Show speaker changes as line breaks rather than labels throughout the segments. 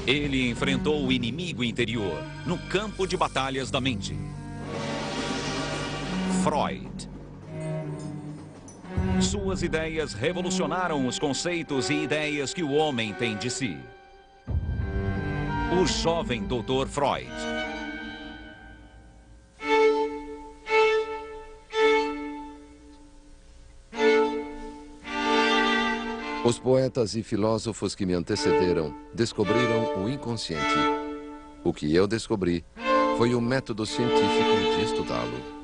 Ele enfrentou o inimigo interior no campo de batalhas da mente. Freud. Suas ideias revolucionaram os conceitos e ideias que o homem tem de si. O jovem Dr. Freud.
Os poetas e filósofos que me antecederam descobriram o inconsciente. O que eu descobri foi o método científico de estudá-lo.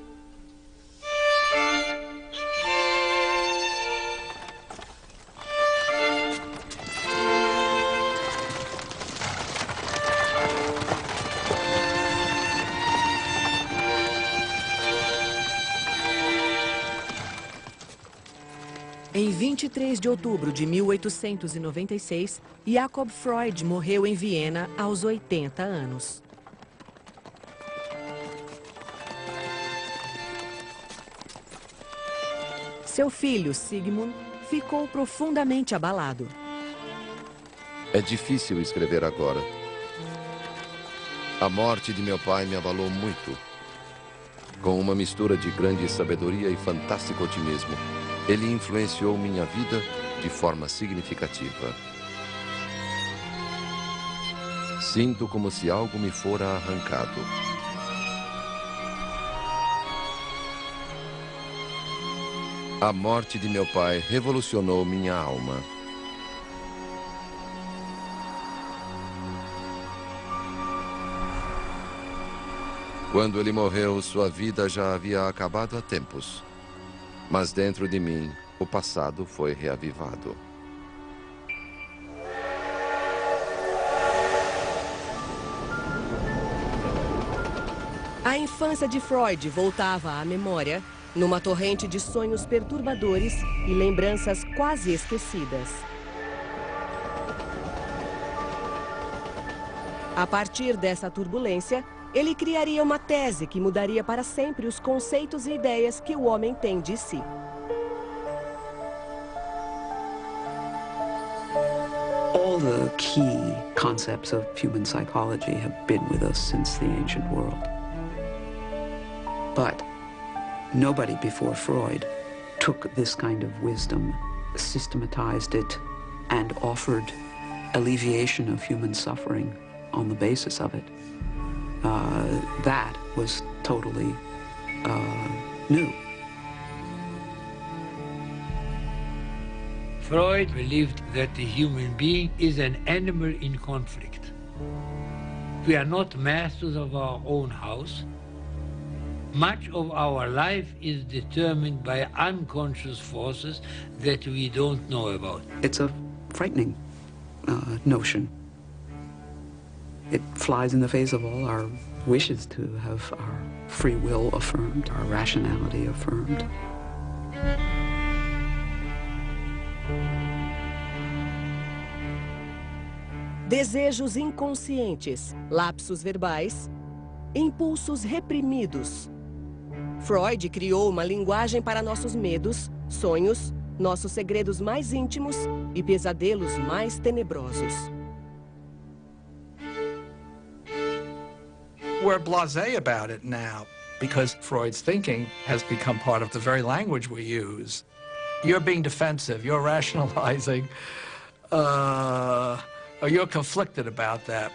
Em 23 de outubro de 1896, Jakob Freud morreu em Viena aos 80 anos. Seu filho, Sigmund, ficou profundamente abalado.
É difícil escrever agora. A morte de meu pai me abalou muito. Com uma mistura de grande sabedoria e fantástico otimismo, ele influenciou minha vida de forma significativa. Sinto como se algo me fora arrancado. A morte de meu pai revolucionou minha alma. Quando ele morreu, sua vida já havia acabado há tempos. Mas dentro de mim, o passado foi reavivado.
A infância de Freud voltava à memória numa torrente de sonhos perturbadores e lembranças quase esquecidas. A partir dessa turbulência, ele criaria uma tese que mudaria para sempre os conceitos e ideias que o homem tem de si.
All the key concepts of human psychology have been with us since the ancient world. But nobody before Freud took this kind of wisdom, systematized it, and offered alleviation of human suffering on the basis of it. That was totally new.
Freud believed that the human being is an animal in conflict. We are not masters of our own house. Much of our life is determined by unconscious forces that we don't know about.
It's a frightening notion. It flies in the face of all our wishes to have our free will affirmed, our rationality affirmed.
Desejos inconscientes, lapsos verbais, impulsos reprimidos. Freud criou uma linguagem para nossos medos, sonhos, nossos segredos mais íntimos e pesadelos mais tenebrosos.
We're blasé about it now because Freud's thinking has become part of the very language we use. You're being defensive, you're rationalizing, or you're conflicted about that.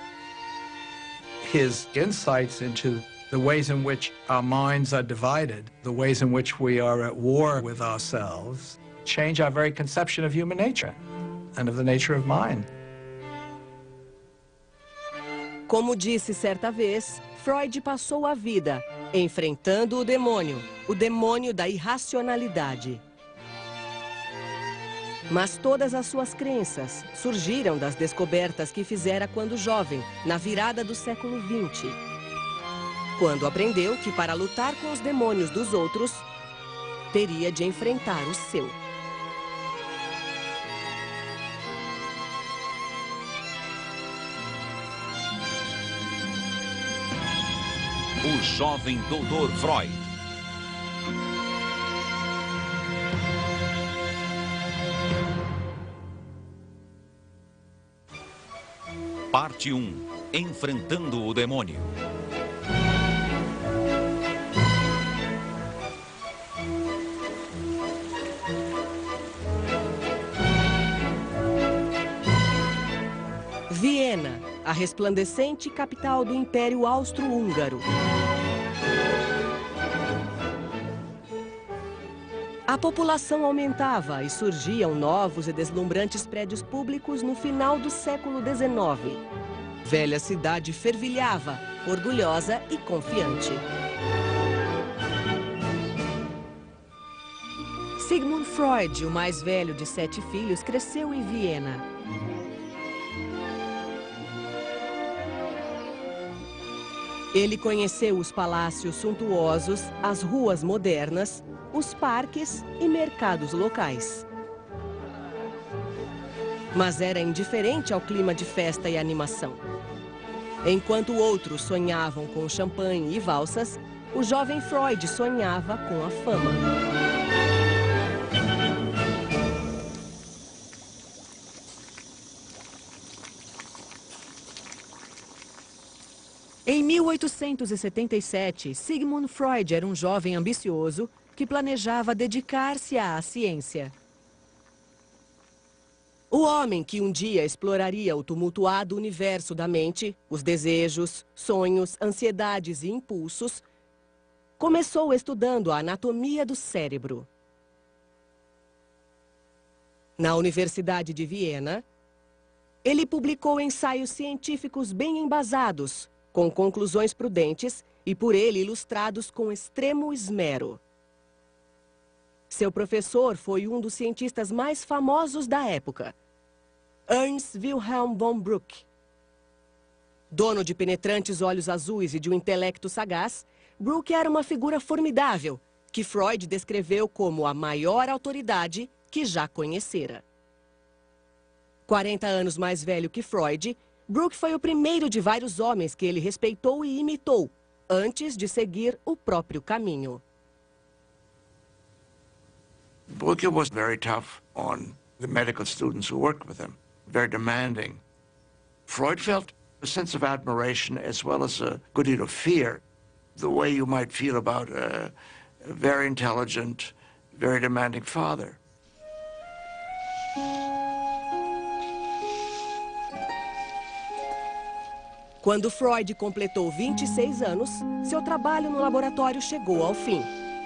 His insights into the ways in which our minds are divided, the ways in which we are at war with ourselves, change our very conception of human nature and of the nature of mind.
Como disse certa vez, Freud passou a vida enfrentando o demônio da irracionalidade. Mas todas as suas crenças surgiram das descobertas que fizera quando jovem, na virada do século XX. Quando aprendeu que para lutar com os demônios dos outros, teria de enfrentar o seu.
O jovem Dr. Freud. Parte 1. Enfrentando o demônio.
Viena, a resplandecente capital do Império Austro-Húngaro. A população aumentava e surgiam novos e deslumbrantes prédios públicos no final do século XIX. Velha cidade fervilhava, orgulhosa e confiante. Sigmund Freud, o mais velho de 7 filhos, cresceu em Viena. Ele conheceu os palácios suntuosos, as ruas modernas, os parques e mercados locais. Mas era indiferente ao clima de festa e animação. Enquanto outros sonhavam com champanhe e valsas, o jovem Freud sonhava com a fama. Em 1877, Sigmund Freud era um jovem ambicioso que planejava dedicar-se à ciência. O homem que um dia exploraria o tumultuado universo da mente, os desejos, sonhos, ansiedades e impulsos, começou estudando a anatomia do cérebro. Na Universidade de Viena, ele publicou ensaios científicos bem embasados, com conclusões prudentes e por ele ilustrados com extremo esmero. Seu professor foi um dos cientistas mais famosos da época, Ernst Wilhelm von Bruck. Dono de penetrantes olhos azuis e de um intelecto sagaz, Bruck era uma figura formidável, que Freud descreveu como a maior autoridade que já conhecera. 40 anos mais velho que Freud, Bruck foi o primeiro de vários homens que ele respeitou e imitou, antes de seguir o próprio caminho.
Bruck was very tough on the medical students who worked with him, very demanding. Freud felt a sense of admiration as well as a good deal of fear, the way you might feel about a very intelligent, very demanding father.
Quando Freud completou 26 anos, seu trabalho no laboratório chegou ao fim.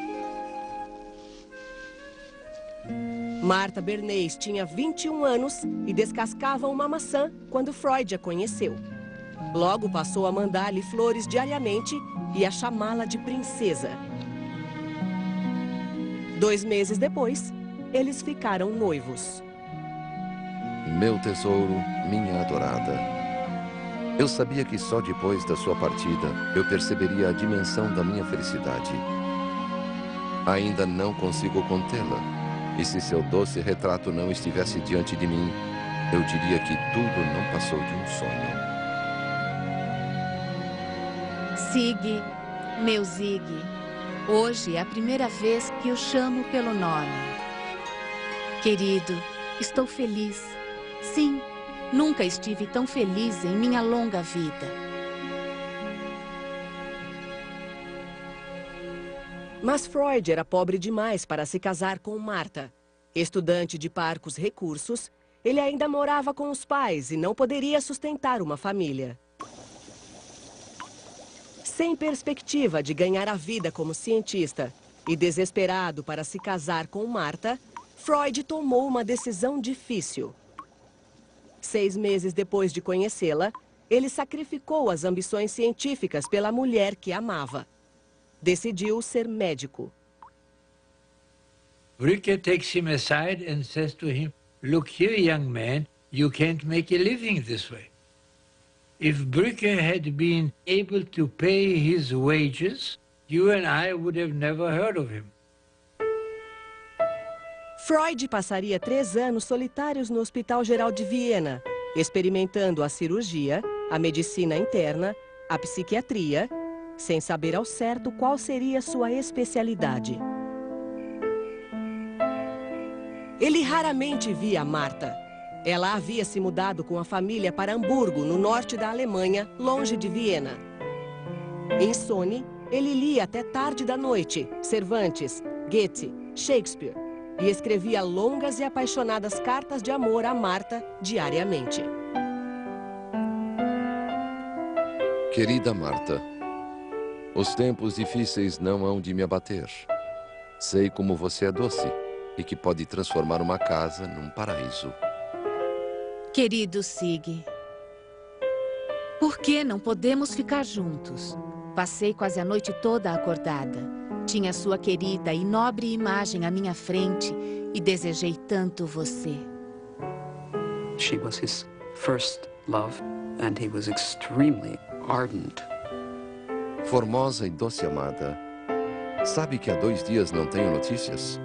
Martha Bernays tinha 21 anos e descascava uma maçã quando Freud a conheceu. Logo passou a mandar-lhe flores diariamente e a chamá-la de princesa. 2 meses depois, eles ficaram noivos.
Meu tesouro, minha adorada. Eu sabia que só depois da sua partida eu perceberia a dimensão da minha felicidade. Ainda não consigo contê-la. E se seu doce retrato não estivesse diante de mim, eu diria que tudo não passou de um sonho.
Sig, meu Zig, hoje é a primeira vez que o chamo pelo nome. Querido, estou feliz. Sim, nunca estive tão feliz em minha longa vida.
Mas Freud era pobre demais para se casar com Martha. Estudante de parcos recursos, ele ainda morava com os pais e não poderia sustentar uma família. Sem perspectiva de ganhar a vida como cientista e desesperado para se casar com Martha, Freud tomou uma decisão difícil. 6 meses depois de conhecê-la, ele sacrificou as ambições científicas pela mulher que amava. Decidiu ser médico.
Bruck takes him aside and says to him, "Look here, young man, you can't make a living this way." If Bruck had been able to pay his wages, you and I would have never heard of him.
Freud passaria 3 anos solitários no Hospital Geral de Viena, experimentando a cirurgia, a medicina interna, a psiquiatria, sem saber ao certo qual seria sua especialidade. Ele raramente via Martha. Ela havia se mudado com a família para Hamburgo, no norte da Alemanha, longe de Viena. Em Sony, ele lia até tarde da noite Cervantes, Goethe, Shakespeare e escrevia longas e apaixonadas cartas de amor a Marta diariamente.
Querida Marta, os tempos difíceis não hão de me abater. Sei como você é doce e que pode transformar uma casa num paraíso.
Querido Sig, por que não podemos ficar juntos? Passei quase a noite toda acordada. Tinha sua querida e nobre imagem à minha frente e desejei tanto você.
She was his first love, and he was extremely ardent.
Formosa e doce amada, sabe que há 2 dias não tenho notícias?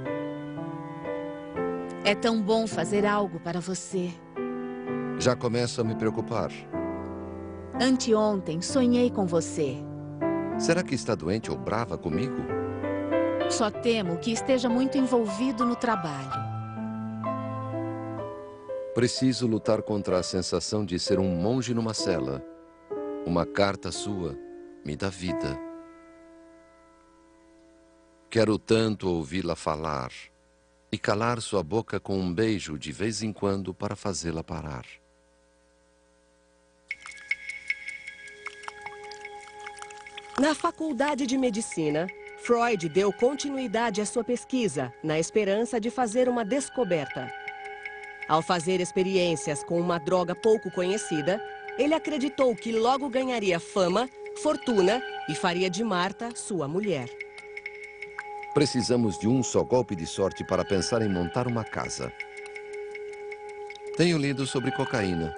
É tão bom fazer algo para você.
Já começo a me preocupar.
Anteontem sonhei com você.
Será que está doente ou brava comigo?
Só temo que esteja muito envolvido no trabalho.
Preciso lutar contra a sensação de ser um monge numa cela. Uma carta sua me dá vida. Quero tanto ouvi-la falar e calar sua boca com um beijo de vez em quando para fazê-la parar.
Na Faculdade de Medicina, Freud deu continuidade à sua pesquisa, na esperança de fazer uma descoberta. Ao fazer experiências com uma droga pouco conhecida, ele acreditou que logo ganharia fama, fortuna e faria de Marta sua mulher.
Precisamos de um só golpe de sorte para pensar em montar uma casa. Tenho lido sobre cocaína.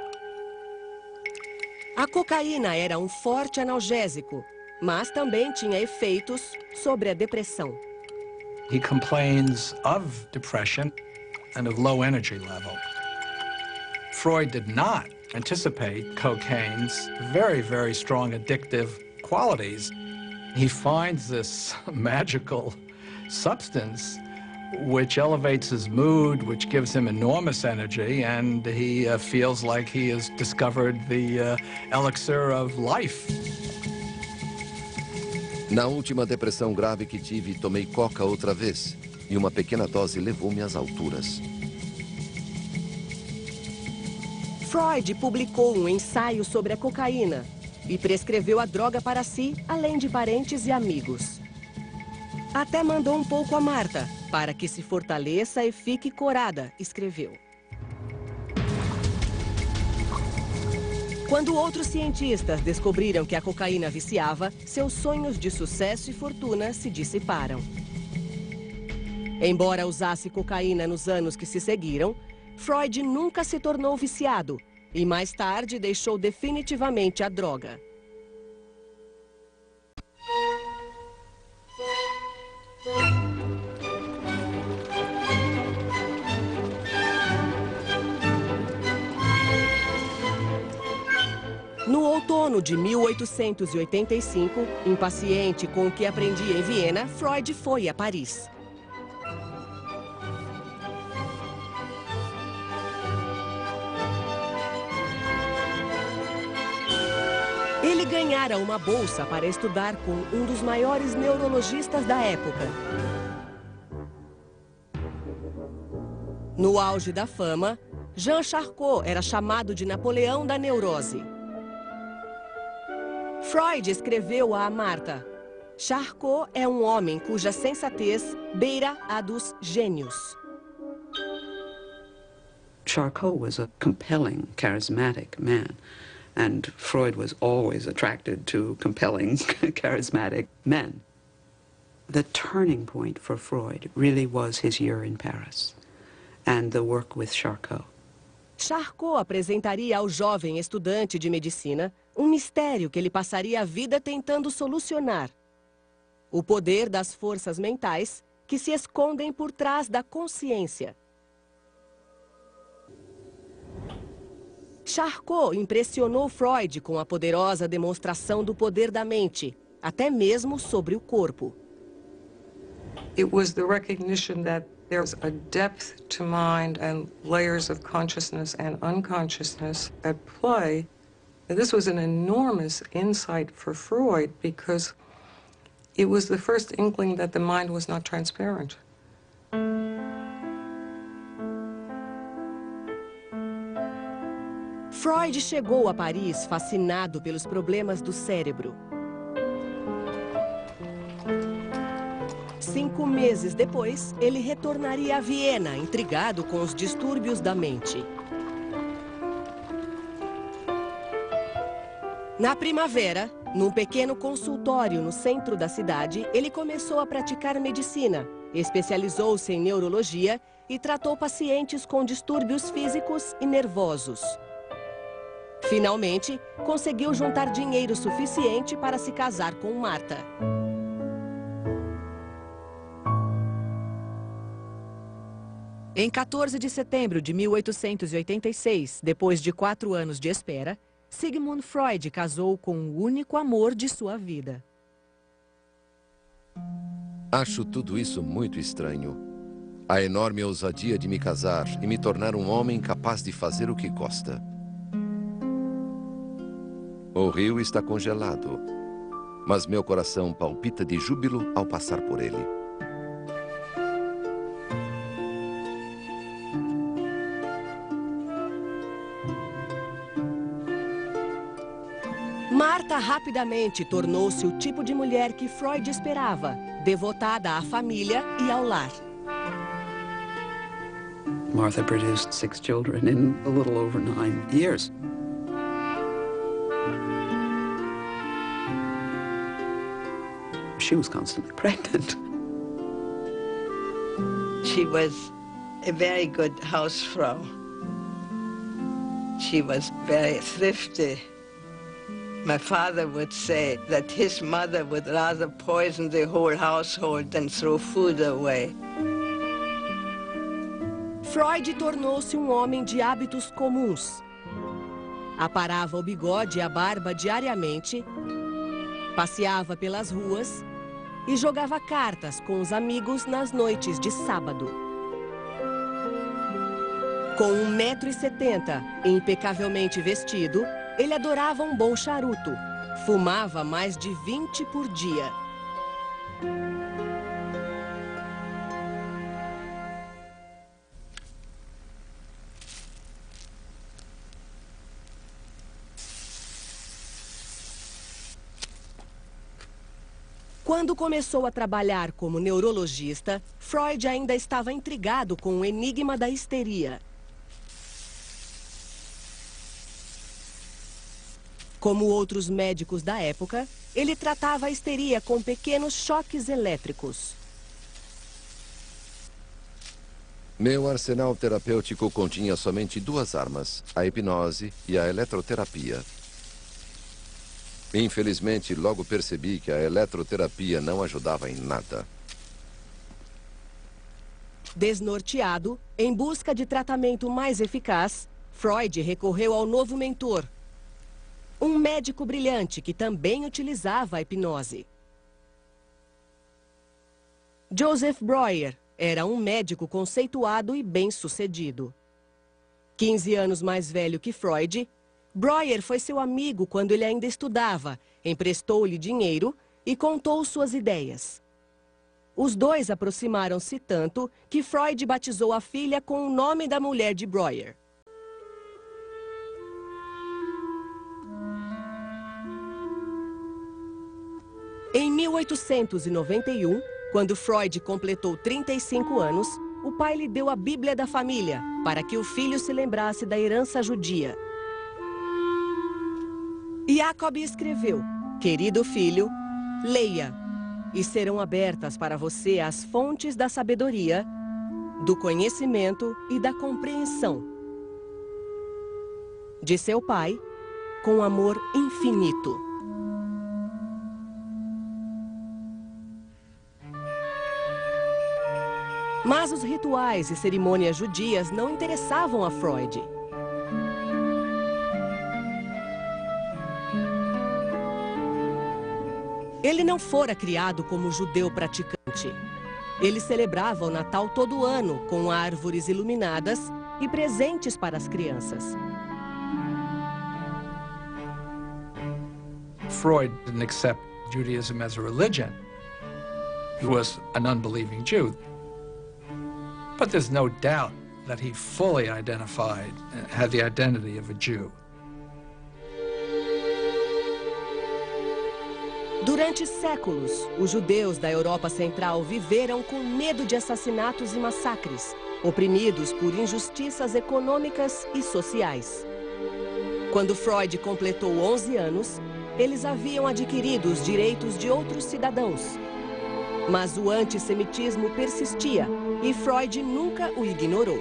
A cocaína era um forte analgésico, mas também tinha efeitos sobre a depressão.
He complains of depression and of low energy level. Freud did not anticipate cocaine's very, very strong addictive qualities. He finds this magical substance which elevates his mood, which gives him enormous energy, and he feels like he has discovered the elixir of life.
Na última depressão grave que tive, tomei coca outra vez, e uma pequena dose levou-me às alturas.
Freud publicou um ensaio sobre a cocaína e prescreveu a droga para si, além de parentes e amigos. Até mandou um pouco a Marta, para que se fortaleça e fique corada, escreveu. Quando outros cientistas descobriram que a cocaína viciava, seus sonhos de sucesso e fortuna se dissiparam. Embora usasse cocaína nos anos que se seguiram, Freud nunca se tornou viciado e mais tarde deixou definitivamente a droga. No outono de 1885, impaciente com o que aprendia em Viena, Freud foi a Paris. Ele ganhara uma bolsa para estudar com um dos maiores neurologistas da época. No auge da fama, Jean Charcot era chamado de Napoleão da neurose. Freud escreveu a Marta: Charcot é um homem cuja sensatez beira a dos gênios.
Charcot was a compelling, charismatic man, and Freud was always attracted to compelling, charismatic men. The turning point for Freud really was his year in Paris and the work with Charcot.
Charcot apresentaria ao jovem estudante de medicina um mistério que ele passaria a vida tentando solucionar: o poder das forças mentais que se escondem por trás da consciência. Charcot impressionou Freud com a poderosa demonstração do poder da mente, até mesmo sobre o corpo.
It was the recognition that There's a depth to mind and layers of consciousness and unconsciousness at play. And this was an enormous insight for Freud because it was the first inkling that the mind was not transparent.
Freud chegou a Paris fascinado pelos problemas do cérebro. 5 meses depois, ele retornaria a Viena, intrigado com os distúrbios da mente. Na primavera, num pequeno consultório no centro da cidade, ele começou a praticar medicina, especializou-se em neurologia e tratou pacientes com distúrbios físicos e nervosos. Finalmente, conseguiu juntar dinheiro suficiente para se casar com Martha. Em 14 de setembro de 1886, depois de 4 anos de espera, Sigmund Freud casou com o único amor de sua vida.
Acho tudo isso muito estranho. A enorme ousadia de me casar e me tornar um homem capaz de fazer o que gosta. O rio está congelado, mas meu coração palpita de júbilo ao passar por ele.
Martha rapidamente tornou-se o tipo de mulher que Freud esperava, devotada à família e ao lar.
Martha produced 6 children in a little over 9 years. She was constantly pregnant.
She was a very good housefrau. She was very thrifty. My father would say that his mother would rather poison the whole household than throw food away.
Freud tornou-se um homem de hábitos comuns. Aparava o bigode e a barba diariamente, passeava pelas ruas e jogava cartas com os amigos nas noites de sábado. Com 1,70 m e impecavelmente vestido, ele adorava um bom charuto. Fumava mais de 20 por dia. Quando começou a trabalhar como neurologista, Freud ainda estava intrigado com o enigma da histeria. Como outros médicos da época, ele tratava a histeria com pequenos choques elétricos.
Meu arsenal terapêutico continha somente 2 armas, a hipnose e a eletroterapia. Infelizmente, logo percebi que a eletroterapia não ajudava em nada.
Desnorteado, em busca de tratamento mais eficaz, Freud recorreu ao novo mentor, um médico brilhante que também utilizava a hipnose. Joseph Breuer era um médico conceituado e bem-sucedido. 15 anos mais velho que Freud, Breuer foi seu amigo quando ele ainda estudava, emprestou-lhe dinheiro e contou suas ideias. Os dois aproximaram-se tanto que Freud batizou a filha com o nome da mulher de Breuer. Em 1891, quando Freud completou 35 anos, o pai lhe deu a Bíblia da família para que o filho se lembrasse da herança judia. Jacob escreveu: "Querido filho, leia, e serão abertas para você as fontes da sabedoria, do conhecimento e da compreensão." De seu pai, com amor infinito. Mas os rituais e cerimônias judias não interessavam a Freud. Ele não fora criado como judeu praticante. Ele celebrava o Natal todo ano, com árvores iluminadas e presentes para as crianças.
Freud didn't accept Judaism as a religion. He was an unbelieving Jew. But there's no doubt that he fully identified, had the identity of a Jew.
Durante séculos, os judeus da Europa Central viveram com medo de assassinatos e massacres, oprimidos por injustiças econômicas e sociais. Quando Freud completou 11 anos, eles haviam adquirido os direitos de outros cidadãos. Mas o antissemitismo persistia e Freud nunca o ignorou.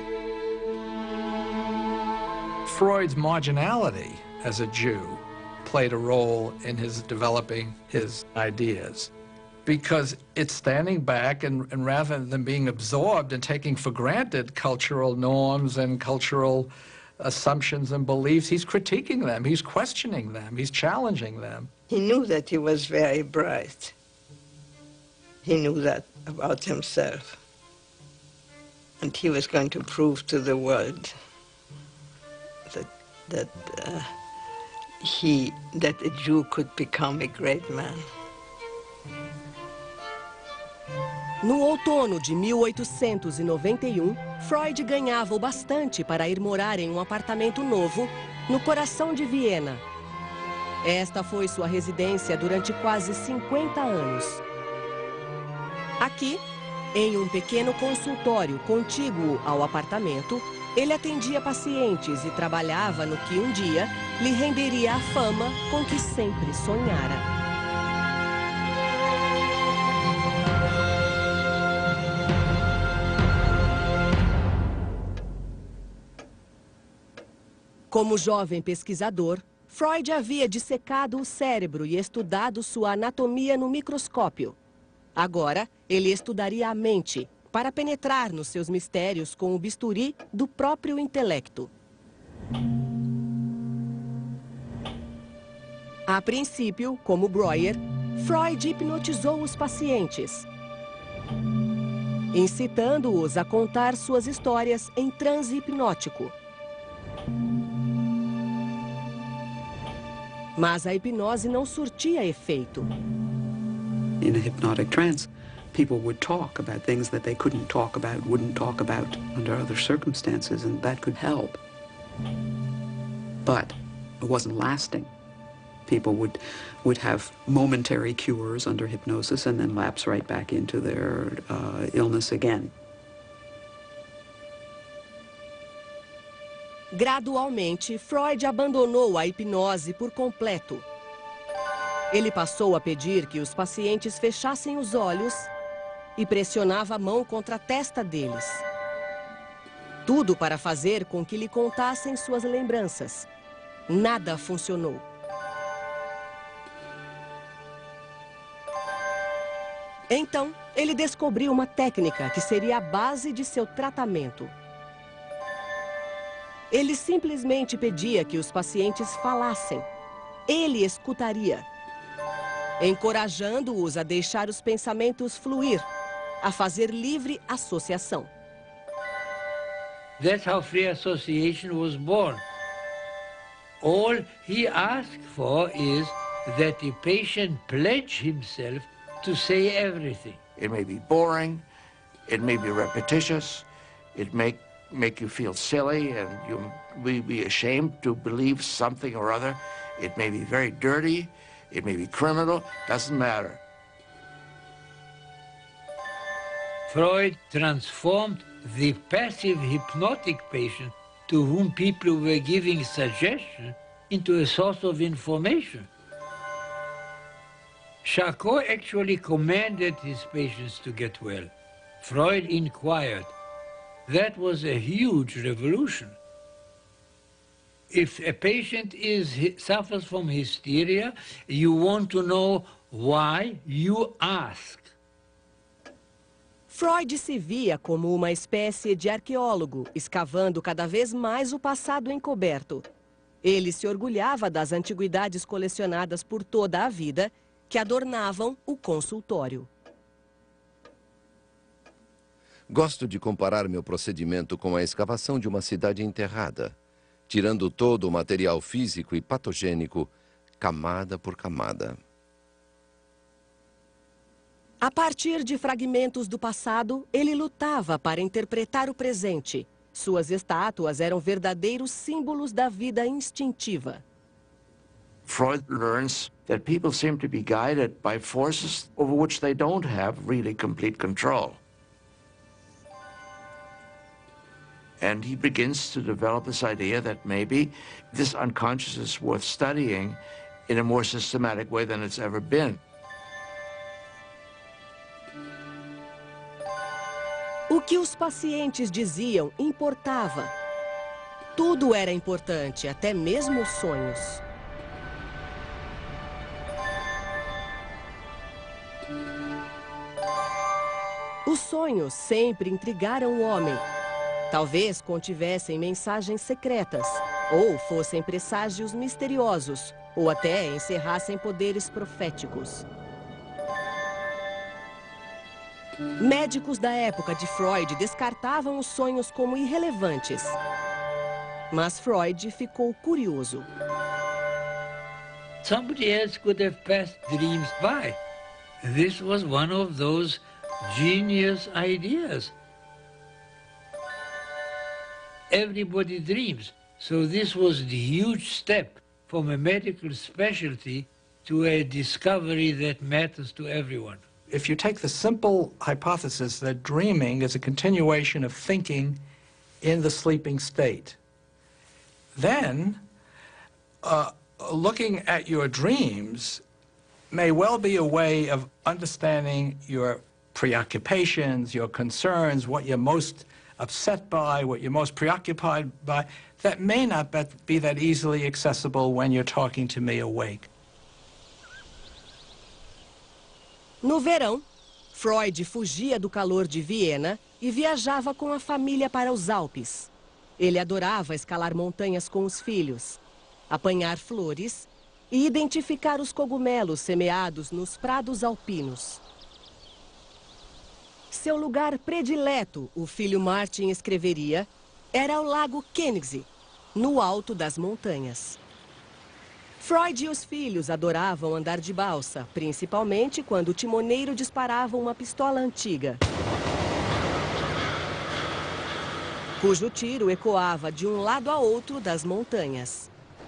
Freud's marginality as a Jew played a role in his developing his ideas, because it's standing back and rather than being absorbed and taking for granted cultural norms and cultural assumptions and beliefs, he's critiquing them, he's questioning them, he's challenging them.
He knew that he was very bright. He knew that about himself. And he was going to prove to the world that a Jew could become a great man.
No outono de 1891, Freud ganhava o bastante para ir morar em um apartamento novo no coração de Viena. Esta foi sua residência durante quase 50 anos. Aqui, em um pequeno consultório contíguo ao apartamento, ele atendia pacientes e trabalhava no que um dia lhe renderia a fama com que sempre sonhara. Como jovem pesquisador, Freud havia dissecado o cérebro e estudado sua anatomia no microscópio. Agora, ele estudaria a mente, para penetrar nos seus mistérios com o bisturi do próprio intelecto. A princípio, como Breuer, Freud hipnotizou os pacientes, incitando-os a contar suas histórias em transe hipnótico. Mas a hipnose não surtia efeito.
In a hypnotic trance, people would talk about things that they couldn't talk about, wouldn't talk about under other circumstances, and that could help. But it wasn't lasting. People would have momentary cures under hypnosis and then lapse right back into their illness again.
Gradualmente, Freud abandonou a hipnose por completo. Ele passou a pedir que os pacientes fechassem os olhos e pressionava a mão contra a testa deles. Tudo para fazer com que lhe contassem suas lembranças. Nada funcionou. Então, ele descobriu uma técnica que seria a base de seu tratamento. Ele simplesmente pedia que os pacientes falassem. Ele escutaria, encorajando-os a deixar os pensamentos fluir, a fazer livre associação.
That's how free association was born. All he asked for is that the patient pledge himself to say everything.
It may be boring, it may be repetitious, it may make you feel silly and you will be ashamed to believe something or other. It may be very dirty, it may be criminal, doesn't matter.
Freud transformed the passive hypnotic patient to whom people were giving suggestion into a source of information. Charcot actually commanded his patients to get well. Freud inquired. That was a huge revolution. If a patient suffers from hysteria, you want to know why, you ask.
Freud se via como uma espécie de arqueólogo, escavando cada vez mais o passado encoberto. Ele se orgulhava das antiguidades colecionadas por toda a vida, que adornavam o consultório.
Gosto de comparar meu procedimento com a escavação de uma cidade enterrada, tirando todo o material físico e patogênico, camada por camada.
A partir de fragmentos do passado, ele lutava para interpretar o presente. Suas estátuas eram verdadeiros símbolos da vida instintiva.
Freud learns that people seem to be guided by forces over which they don't have really complete control. And he begins to develop this idea that maybe this unconscious is worth studying in a more systematic way than it's ever been.
O que os pacientes diziam importava. Tudo era importante, até mesmo os sonhos. Os sonhos sempre intrigaram o homem. Talvez contivessem mensagens secretas, ou fossem presságios misteriosos, ou até encerrassem poderes proféticos. Médicos da época de Freud descartavam os sonhos como irrelevantes. Mas Freud ficou curioso.
Somebody else could have passed dreams by. This was one of those genius ideas. Everybody dreams. So this was the huge step from a medical specialty to a discovery that matters to everyone.
If you take the simple hypothesis that dreaming is a continuation of thinking in the sleeping state, then looking at your dreams may well be a way of understanding your preoccupations, your concerns, what you're most upset by, what you're most preoccupied by. That may not be that easily accessible when you're talking to me awake.
No verão, Freud fugia do calor de Viena e viajava com a família para os Alpes. Ele adorava escalar montanhas com os filhos, apanhar flores e identificar os cogumelos semeados nos prados alpinos. Seu lugar predileto, o filho Martin escreveria, era o Lago Koenigsee, no alto das montanhas. Freud e os filhos adoravam andar de balsa, principalmente quando o timoneiro disparava uma pistola antiga, cujo tiro ecoava de um lado a outro das montanhas.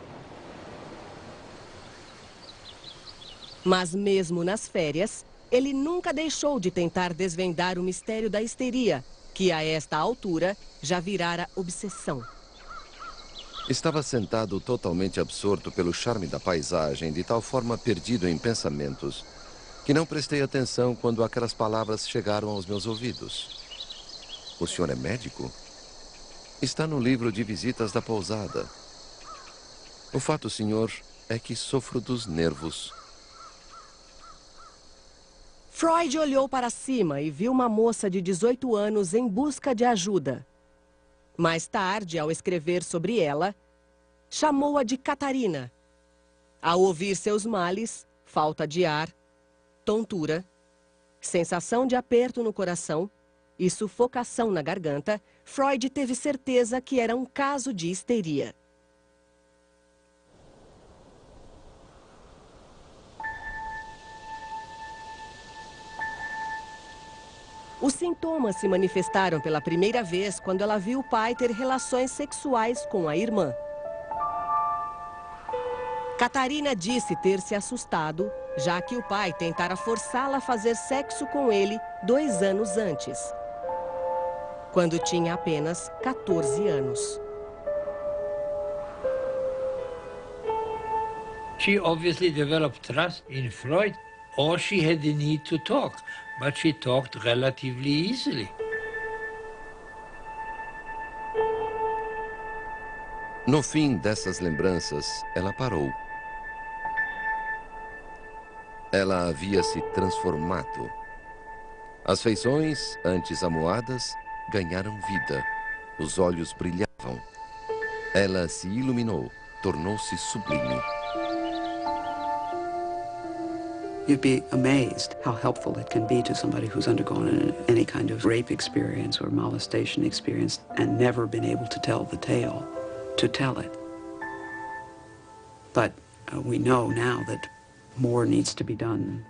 Mas mesmo nas férias, ele nunca deixou de tentar desvendar o mistério da histeria, que a esta altura já virara obsessão.
Estava sentado totalmente absorto pelo charme da paisagem, de tal forma perdido em pensamentos, que não prestei atenção quando aquelas palavras chegaram aos meus ouvidos. O senhor é médico? Está no livro de visitas da pousada. O fato, senhor, é que sofro dos nervos.
Freud olhou para cima e viu uma moça de 18 anos em busca de ajuda. Mais tarde, ao escrever sobre ela, chamou-a de Catarina. Ao ouvir seus males, falta de ar, tontura, sensação de aperto no coração e sufocação na garganta, Freud teve certeza que era um caso de histeria. Os sintomas se manifestaram pela primeira vez quando ela viu o pai ter relações sexuais com a irmã. Catarina disse ter se assustado, já que o pai tentara forçá-la a fazer sexo com ele 2 anos antes, quando tinha apenas 14 anos.
She obviously developed trust in Freud, or she had the need to talk, but she talked relatively easily.
No fim dessas lembranças, ela parou. Ela havia se transformado. As feições, antes amuadas, ganharam vida. Os olhos brilhavam. Ela se iluminou, tornou-se sublime.
You'd be amazed how helpful it can be to somebody who's undergone any kind of rape experience or molestation experience and never been able to tell the tale, to tell it. But we know now that more needs to be done.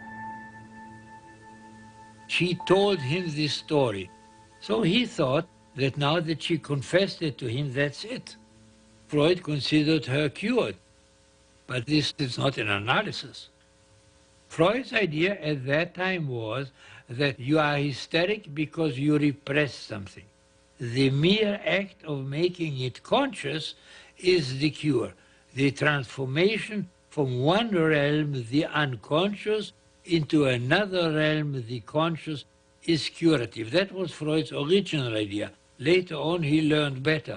She told him this story. So he thought that now that she confessed it to him, that's it. Freud considered her cured. But this is not an analysis. Freud's idea at that time was that you are hysteric because you repress something. The mere act of making it conscious is the cure, the transformation from one realm, the unconscious, into another realm, the conscious, is curative. That was Freud's original idea. Later on, he learned better.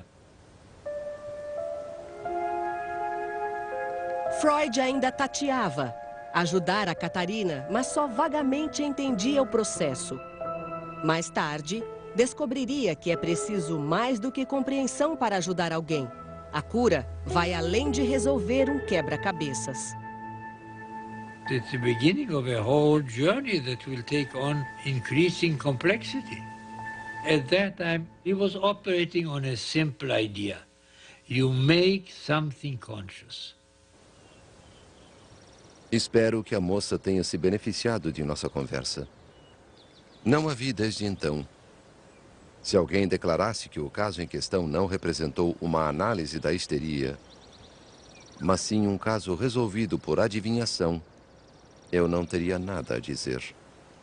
Freud ainda tateava. Ajudar a Catarina, mas só vagamente entendia o processo. Mais tarde, descobriria que é preciso mais do que compreensão para ajudar alguém. A cura vai além de resolver um quebra-cabeças.
It's the beginning of a whole journey that will take on increasing complexity. At that time, he was operating on a simple idea. You make something conscious.
Espero que a moça tenha se beneficiado de nossa conversa. Não a vi desde então. Se alguém declarasse que o caso em questão não representou uma análise da histeria, mas sim um caso resolvido por adivinhação, eu não teria nada a dizer.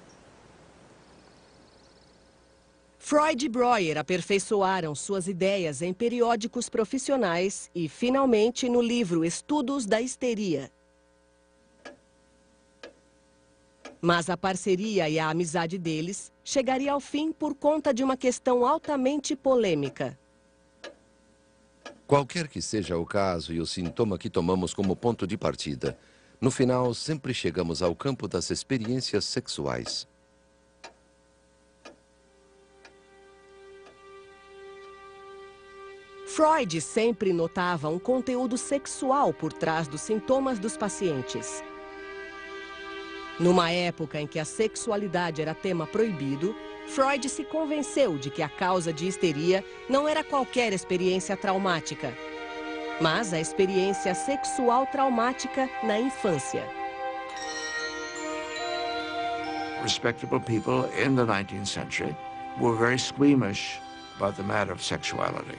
Freud e Breuer aperfeiçoaram suas ideias em periódicos profissionais e, finalmente, no livro Estudos da Histeria. Mas a parceria e a amizade deles chegaria ao fim por conta de uma questão altamente polêmica.
Qualquer que seja o caso e o sintoma que tomamos como ponto de partida, no final sempre chegamos ao campo das experiências sexuais.
Freud sempre notava um conteúdo sexual por trás dos sintomas dos pacientes. Numa época em que a sexualidade era tema proibido, Freud se convenceu de que a causa de histeria não era qualquer experiência traumática, mas a experiência sexual traumática na infância.
Respectable people in the 19th century were very squeamish about the matter of sexuality.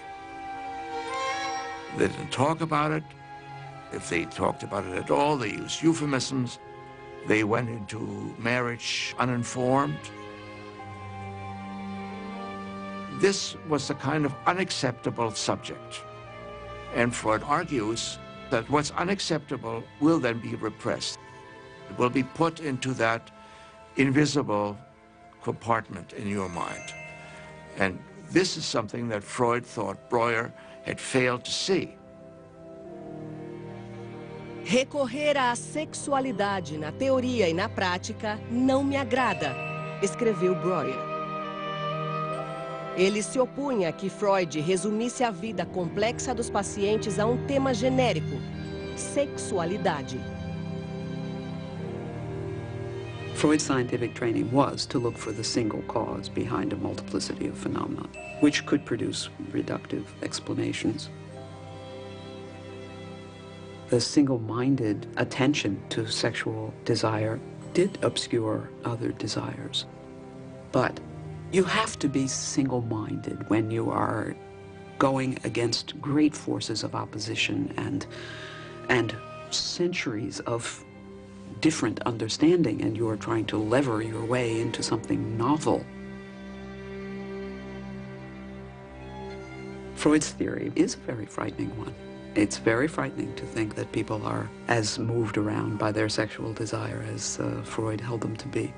They didn't talk about it. If they talked about it at all, they used euphemisms. They went into marriage uninformed. This was a kind of unacceptable subject. And Freud argues that what's unacceptable will then be repressed. It will be put into that invisible compartment in your mind. And this is something that Freud thought Breuer had failed to see.
Recorrer à sexualidade na teoria e na prática não me agrada, escreveu Breuer. Ele se opunha a que Freud resumisse a vida complexa dos pacientes a um tema genérico: sexualidade.
Freud's scientific training was to look for the single cause behind a multiplicity of phenomena, which could produce reductive explanations. The single-minded attention to sexual desire did obscure other desires. But you have to be single-minded when you are going against great forces of opposition and centuries of different understanding, and you are trying to lever your way into something novel. Freud's theory is a very frightening one. It's very frightening to think that people are as moved around by their sexual desire as Freud held them to be.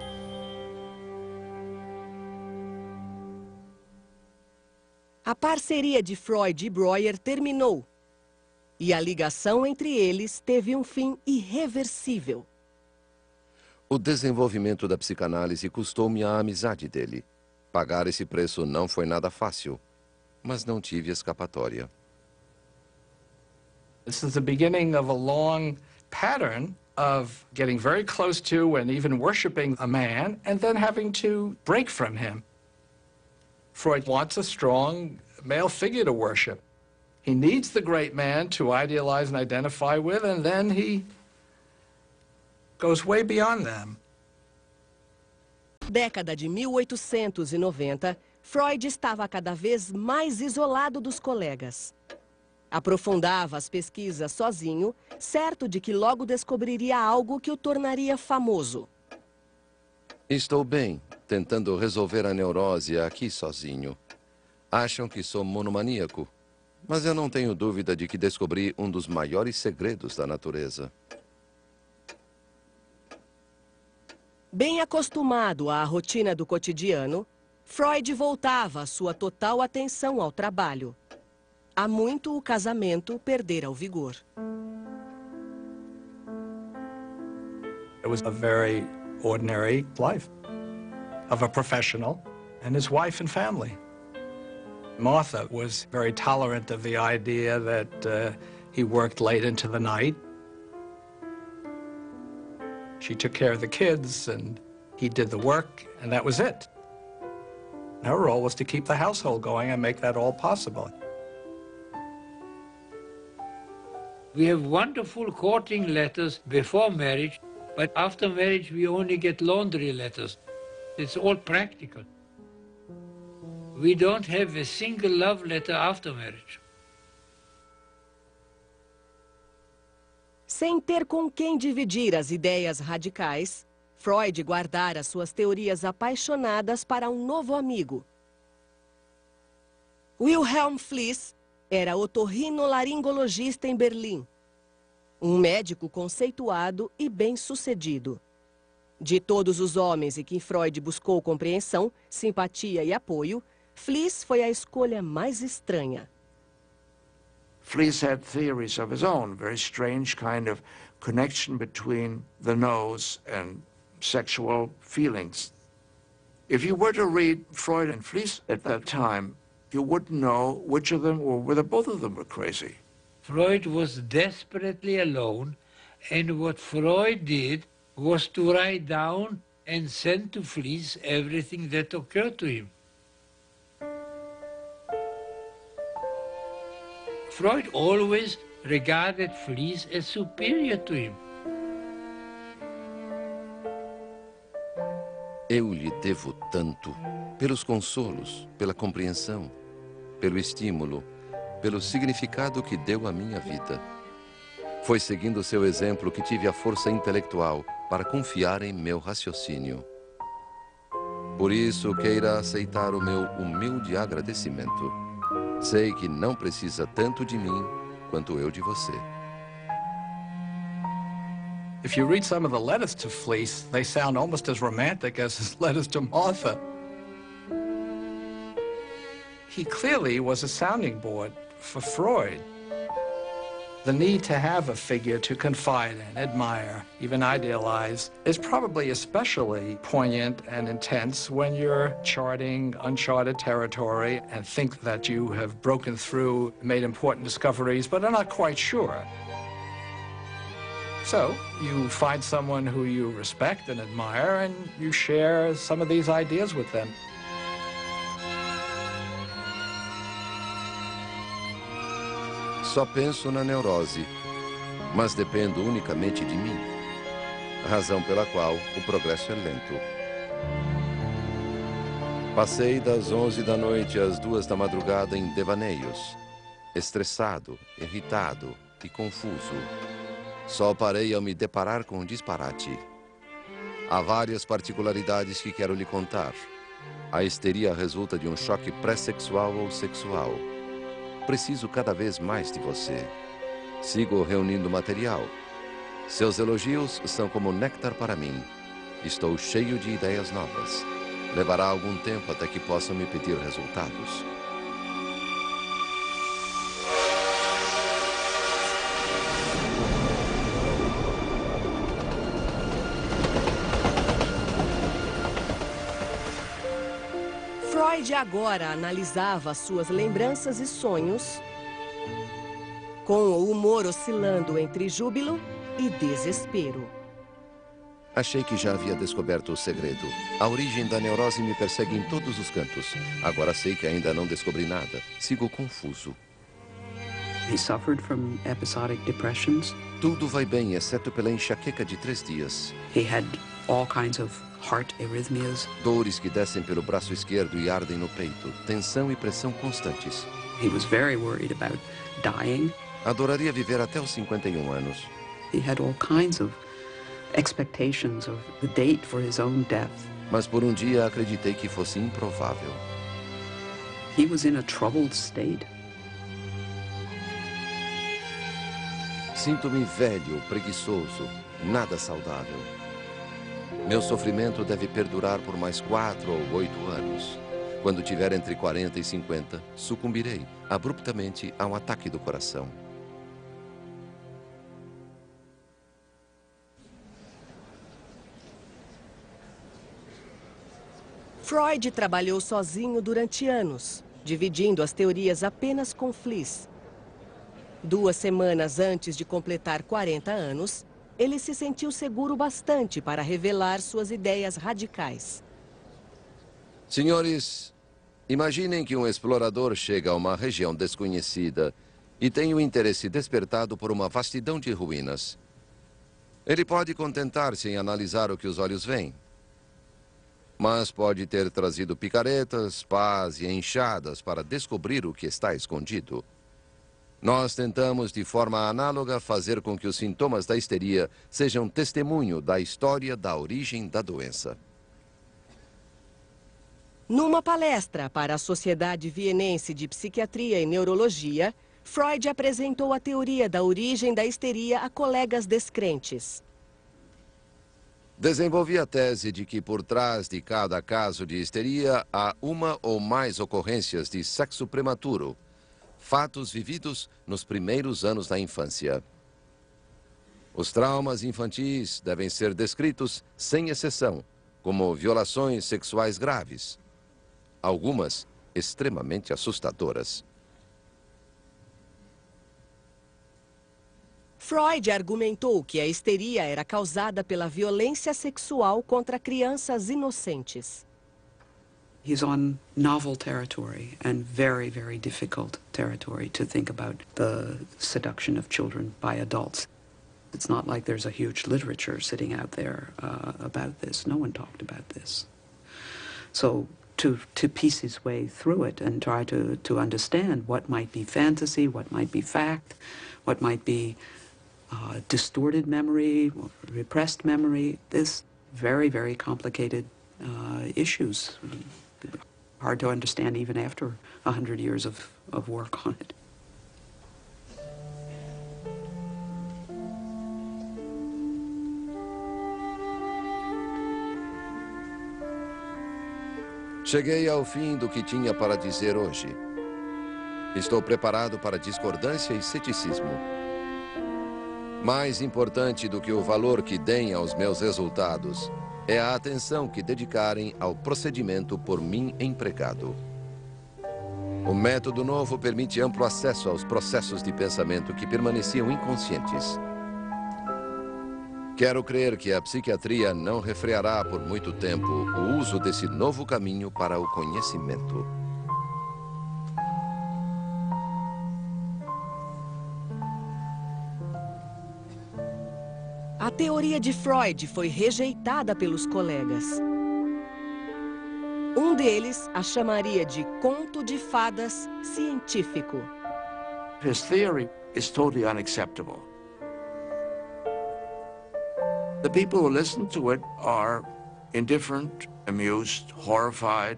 A parceria de Freud e Breuer terminou, e a ligação entre eles teve um fim irreversível.
O desenvolvimento da psicanálise custou-me a amizade dele. Pagar esse preço não foi nada fácil, mas não tive escapatória.
This is the beginning of a long pattern of getting very close to and even worshiping a man and then having to break from him. Freud wants a strong male figure to worship. He needs the great man to idealize and identify with, and then he goes way beyond them.
Década de 1890, Freud estava cada vez mais isolado dos colegas. Aprofundava as pesquisas sozinho, certo de que logo descobriria algo que o tornaria famoso.
Estou bem, tentando resolver a neurose aqui sozinho. Acham que sou monomaníaco, mas eu não tenho dúvida de que descobri um dos maiores segredos da natureza.
Bem acostumado à rotina do cotidiano, Freud voltava a sua total atenção ao trabalho. Há muito o casamento perdera o vigor.
It was a very ordinary life of a professional and his wife and family. Martha was very tolerant of the idea that he worked late into the night. She took care of the kids and he did the work, and that was it. Her role was to keep the household going and make that all possible.
We have wonderful courting letters before marriage, but after marriage we only get laundry letters. It's all practical. We don't have a single love letter after marriage.
Sem ter com quem dividir as ideias radicais, Freud guardara suas teorias apaixonadas para um novo amigo. Wilhelm Fliess era otorrinolaringologista em Berlim. Um médico conceituado e bem-sucedido. De todos os homens em quem Freud buscou compreensão, simpatia e apoio, Fliess foi a escolha mais estranha.
Fliess had theories of his own, very strange kind of connection between the nose and sexual feelings. If you were to read Freud and Fliess at that time, you wouldn't know which of them or whether both of them were crazy.
Freud was desperately alone, and what Freud did was to write down and send to Fliess everything that occurred to him. Freud always regarded Fliess as superior to him.
Eu lhe devo tanto, pelos consolos, pela compreensão, pelo estímulo, pelo significado que deu à minha vida. Foi seguindo seu exemplo que tive a força intelectual para confiar em meu raciocínio. Por isso, queira aceitar o meu humilde agradecimento. Sei que não precisa tanto de mim quanto eu de você.
If you read some of the letters to Fliess, they sound almost as romantic as his letters to Martha. He clearly was a sounding board for Freud. The need to have a figure to confide in, admire, even idealize is probably especially poignant and intense when you're charting uncharted territory and think that you have broken through, made important discoveries, but are not quite sure. So you find someone who you respect and admire, and you share some of these ideas with them.
Só penso na neurose, mas dependo unicamente de mim. Razão pela qual o progresso é lento. Passei das 11 da noite às 2 da madrugada em devaneios, estressado, irritado e confuso. Só parei ao me deparar com um disparate. Há várias particularidades que quero lhe contar. A histeria resulta de um choque pré-sexual ou sexual. Preciso cada vez mais de você. Sigo reunindo material. Seus elogios são como néctar para mim. Estou cheio de ideias novas. Levará algum tempo até que possam me pedir resultados.
Freud agora analisava suas lembranças e sonhos com o humor oscilando entre júbilo e desespero.
Achei que já havia descoberto o segredo. A origem da neurose me persegue em todos os cantos. Agora sei que ainda não descobri nada. Sigo confuso.
He suffered from episodic depressions.
Tudo vai bem, exceto pela enxaqueca de 3 dias.
He had all kinds of heart arrhythmias.
Dores que descem pelo braço esquerdo e ardem no peito. Tensão e pressão constantes.
He was very worried about dying.
Adoraria viver até os 51 anos.
He had all kinds of expectations of the date for his own death.
Mas por um dia acreditei que fosse improvável.
He was in a troubled state.
Sinto-me velho, preguiçoso, nada saudável. Meu sofrimento deve perdurar por mais 4 ou 8 anos. Quando tiver entre 40 e 50, sucumbirei abruptamente a um ataque do coração.
Freud trabalhou sozinho durante anos, dividindo as teorias apenas com Fliess. 2 semanas antes de completar 40 anos, ele se sentiu seguro bastante para revelar suas ideias radicais.
Senhores, imaginem que um explorador chega a uma região desconhecida e tem o interesse despertado por uma vastidão de ruínas. Ele pode contentar-se em analisar o que os olhos veem, mas pode ter trazido picaretas, pás e enxadas para descobrir o que está escondido. Nós tentamos, de forma análoga, fazer com que os sintomas da histeria sejam testemunho da história da origem da doença.
Numa palestra para a Sociedade Vienense de Psiquiatria e Neurologia, Freud apresentou a teoria da origem da histeria a colegas descrentes.
Desenvolvi a tese de que por trás de cada caso de histeria há uma ou mais ocorrências de sexo prematuro, fatos vividos nos primeiros anos da infância. Os traumas infantis devem ser descritos sem exceção, como violações sexuais graves, algumas extremamente assustadoras.
Freud argumentou que a histeria era causada pela violência sexual contra crianças inocentes.
He's on novel territory and very, very difficult territory to think about the seduction of children by adults. It's not like there's a huge literature sitting out there about this. No one talked about this. So to piece his way through it and try to understand what might be fantasy, what might be fact, what might be distorted memory, repressed memory, this very, very complicated issues. Hard to understand even after 100 years of work on it.
Cheguei ao fim do que tinha para dizer hoje. Estou preparado para discordância e ceticismo. Mais importante do que o valor que deem aos meus resultados é a atenção que dedicarem ao procedimento por mim empregado. O método novo permite amplo acesso aos processos de pensamento que permaneciam inconscientes. Quero crer que a psiquiatria não refreará por muito tempo o uso desse novo caminho para o conhecimento.
A teoria de Freud foi rejeitada pelos colegas. Um deles a chamaria de conto de fadas científico.
His theory is totally unacceptable. The people who listen to it are indifferent, amused, horrified.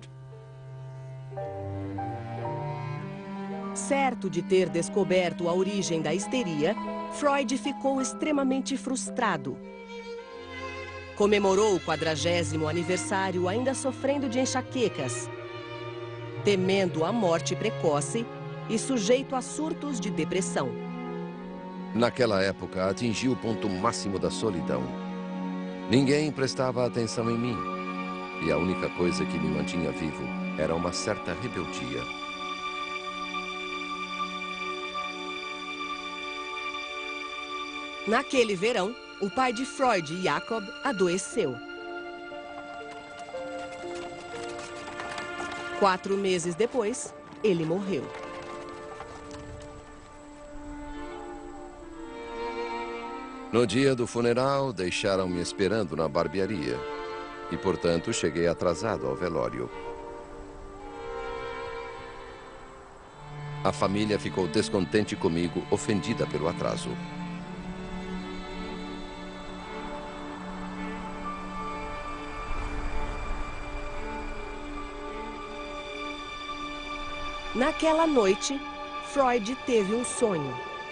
Certo de ter descoberto a origem da histeria, Freud ficou extremamente frustrado. Comemorou o 40º aniversário ainda sofrendo de enxaquecas, temendo a morte precoce e sujeito a surtos de depressão.
Naquela época, atingi o ponto máximo da solidão. Ninguém prestava atenção em mim, e a única coisa que me mantinha vivo era uma certa rebeldia.
Naquele verão, o pai de Freud, Jacob, adoeceu. 4 meses depois, ele morreu.
No dia do funeral, deixaram-me esperando na barbearia. E, portanto, cheguei atrasado ao velório. A família ficou descontente comigo, ofendida pelo atraso.
Naquela noite, Freud teve um sonho.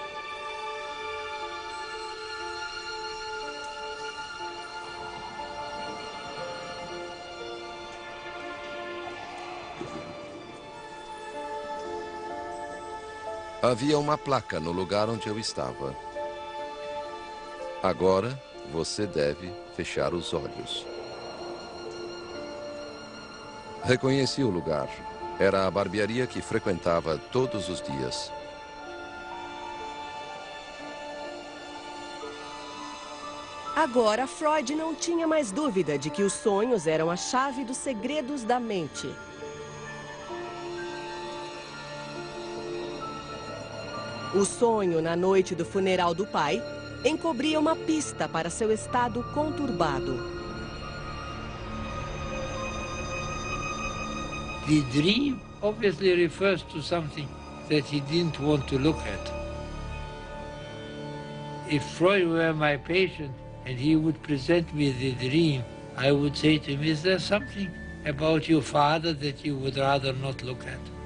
Havia uma placa no lugar onde eu estava. Agora, você deve fechar os olhos. Reconheci o lugar. Era a barbearia que frequentava todos os dias.
Agora, Freud não tinha mais dúvida de que os sonhos eram a chave dos segredos da mente. O sonho na noite do funeral do pai encobria uma pista para seu estado conturbado.
The dream obviously refers to something that he didn't want to look at. If Freud were my patient and he would present me the dream, I would say to him, is there something about your father that you would rather not look at?